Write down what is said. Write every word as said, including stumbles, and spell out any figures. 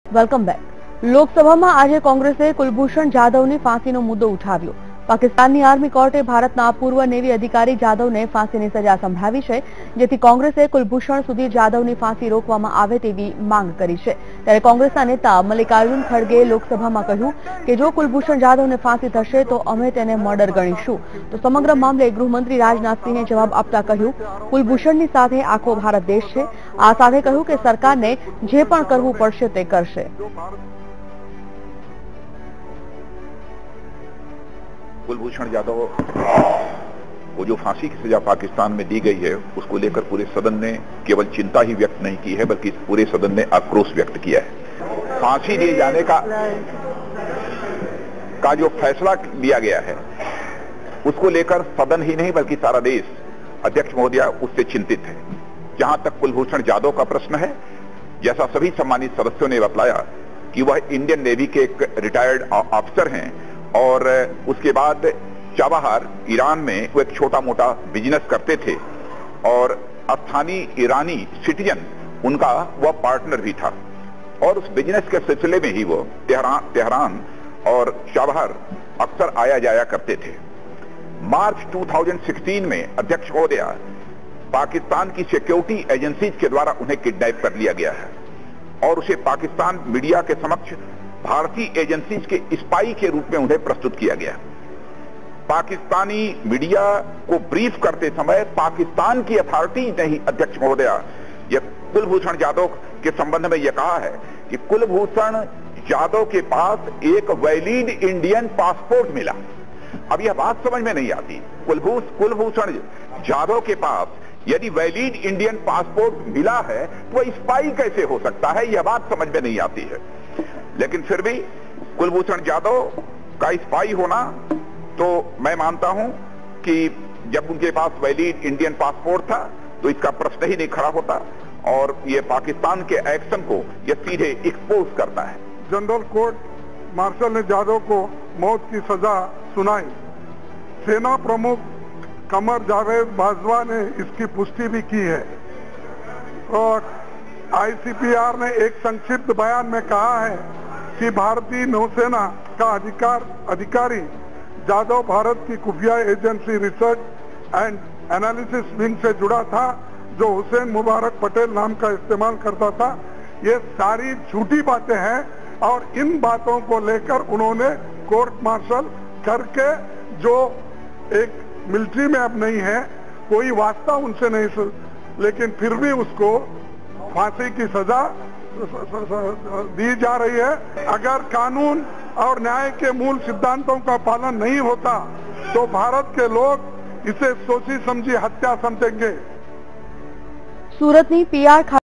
Welcome back. લોકસભામાં આજે કોંગ્રેસે કુલભૂષણ જાધવની ફાંસીનો મુદ્દો ઉઠાવ્યો. પાકિસ્તાનની આર્મી કોર્ટે ભારતના પૂર્વ નેવી અધિકારી જાધવને ફાંસીની સજા સંભળાવી છે, જેથી કોંગ્રેસે કુલભૂષણ સુધી જાધવની ફાંસી રોકવામાં આવે તેવી માંગ કરી છે. ત્યારે કોંગ્રેસના નેતા મલ્લિકાર્જુન ખડગેએ લોકસભામાં કહ્યું કે જો કુલભૂષણ જાધવને ફાંસી થશે તો અમે તેને મર્ડર ગણીશું. તો સમગ્ર મામલે ગૃહમંત્રી રાજનાથસિંહે જવાબ આપતા કહ્યું, કુલભૂષણની સાથે આખો ભારત દેશ છે. આ સાથે કહ્યું કે સરકારને જે પણ કરવું પડશે તે કરશે. कुलभूषण जाधव को जो फांसी की सजा पाकिस्तान में दी गई है, उसको लेकर पूरे सदन ने केवल चिंता ही व्यक्त नहीं की है, बल्कि पूरे सदन ने आक्रोश व्यक्त किया है। फांसी दिए जाने का का जो फैसला लिया गया है, उसको लेकर सदन ही नहीं बल्कि सारा देश, अध्यक्ष महोदय, उससे चिंतित है। जहां तक कुलभूषण जाधव का प्रश्न है, जैसा सभी सम्मानित सदस्यों ने बतलाया कि वह इंडियन नेवी के एक रिटायर्ड ऑफिसर हैं और उसके बाद चाबहार ईरान में वो एक छोटा मोटा बिजनेस करते थे और स्थानीय ईरानी सिटीजन उनका वह पार्टनर भी था और उस बिजनेस के सिलसिले में ही वो तेहरान तेहरान और चाबहार अक्सर आया जाया करते थे। मार्च दो हज़ार सोलह में अध्यक्ष महोदय, पाकिस्तान की सिक्योरिटी एजेंसीज के द्वारा उन्हें किडनैप कर लिया गया है और उसे पाकिस्तान मीडिया के समक्ष भारतीय एजेंसीज के स्पाई के रूप में उन्हें प्रस्तुत किया गया। पाकिस्तानी मीडिया को ब्रीफ करते समय पाकिस्तान की अथॉरिटी ने ही, अध्यक्ष महोदय, यह कुलभूषण जाधव के संबंध में यह कहा है कि कुलभूषण जाधव के पास एक वैलिड इंडियन पासपोर्ट मिला। अब यह बात समझ में नहीं आती, कुलभूष कुलभूषण जाधव के पास यदि वैलिड इंडियन पासपोर्ट मिला है तो स्पाई कैसे हो सकता है, यह बात समझ में नहीं आती है। लेकिन फिर भी कुलभूषण जाधव का स्पाई होना, तो मैं मानता हूं कि जब उनके पास वैलिड इंडियन पासपोर्ट था तो इसका प्रश्न ही नहीं खड़ा होता और ये पाकिस्तान के एक्शन को ये सीधे एक्सपोज करता है। जनरल कोर्ट मार्शल ने जाधव को मौत की सजा सुनाई। सेना प्रमुख कमर जावेद बाजवा ने इसकी पुष्टि भी की है और आईसीपीआर ने एक संक्षिप्त बयान में कहा है कि भारतीय नौसेना का अधिकार अधिकारी जाधव भारत की खुफिया agency research and analysis wing से जुड़ा था, जो हुसैन मुबारक पटेल नाम का इस्तेमाल करता था। ये सारी झूठी बातें हैं और इन बातों को लेकर उन्होंने कोर्ट मार्शल करके, जो एक मिलिट्री में अब नहीं है, कोई वास्ता उनसे नहीं, लेकिन फिर भी उसको फांसी की सजा दी जा रही है। अगर कानून और न्याय के मूल सिद्धांतों का पालन नहीं होता तो भारत के लोग इसे सोची समझी हत्या समझेंगे। सूरतनी पीआर